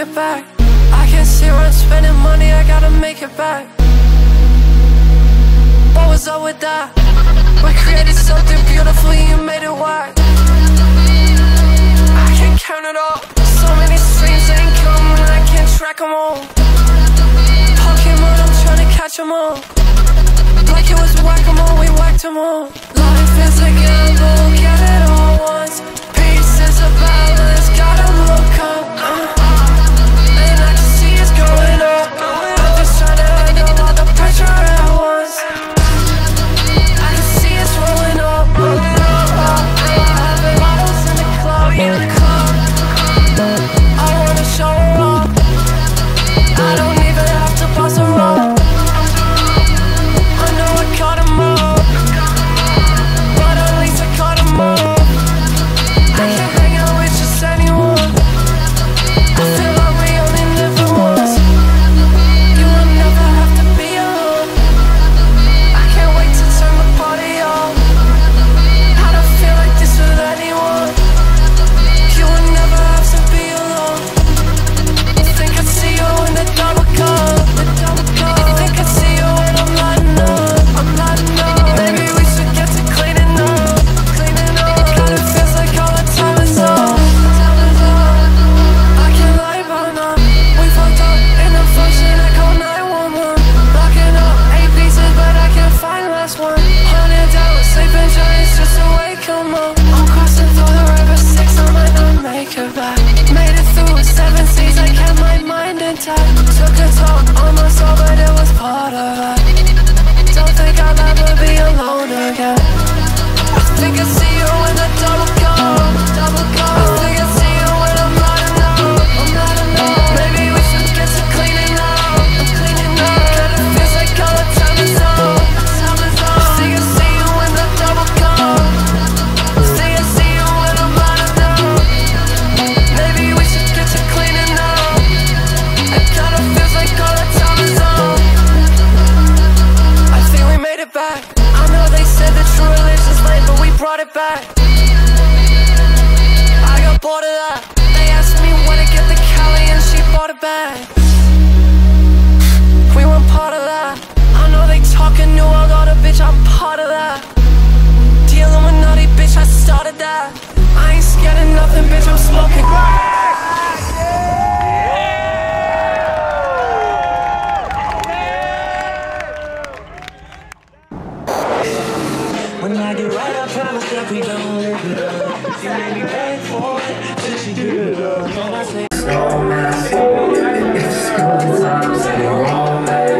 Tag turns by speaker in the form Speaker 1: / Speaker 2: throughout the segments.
Speaker 1: it back. I can't sit around spending money, I gotta make it back. What was up with that? We created something beautiful, you made it whack. I can't count it all. So many streams that ain't coming, I can't track them all. Pokemon, I'm trying to catch them all. Like it was whack-a-mole, we whacked them all. Life is a gamble, get it all once. Peace is a balance, gotta look up. And I can see it's going up. I'm just trying to handle all the pressure at once. I can see it's rolling up. Having bottles in the club, I wanna show up. I don't even have to pass a roll. I know I caught 'em all, but at least I caught 'em all. I can't hang out with just anyone. I feel like we only live once. You will never have to be alone. I can't wait to turn the party on. I don't feel like this with anyone. You will never have to be alone. You think I'd see you in the double cup. You think I'd see you when I'm lighting up. Maybe we should get to cleaning up. It kinda feels like all the time is up. I can't lie about now. We fucked up in the function, I call 911. Locking up 8 pieces, but I can't find the last one. 100 down, sleeping giants just to wake 'em up. I'm crossing through the river 6, I might not make it back. Made it through 7 seas, I kept my mind intact. Took a toll on my soul, but it was part of that. Don't think I'll ever be alone again. I think I see you in the double cup. I think I see you when I'm lighting up. Maybe we should get to cleaning up. Kinda feels like all the time is up. I think I see you in the double cup. I think I see you when I'm lighting up. Maybe we should get to cleaning up. It kinda feels like all the time is up. I think we made it back. I know they said the true religion's late, but we brought it back. I got bored of that. They asked me where to get the Cali and she bought it back. We weren't part of that. I know they talking new, I got a bitch, I'm part of that. The Illuminati, bitch, I started that. I ain't scared of nothing, bitch, I'm smoking crack.
Speaker 2: When I get right, I promise that we don't live it up. She made me pay for it, till she give it up. And I say, it's good times, and you're all mad.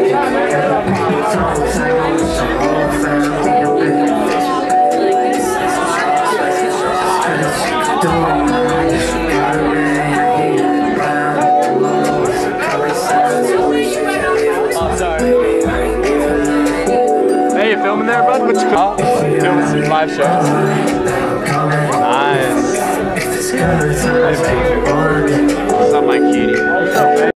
Speaker 3: Hey, you filming there, bud? What you call? Doing some live shows. Nice. Hey, man. What's up, my cutie?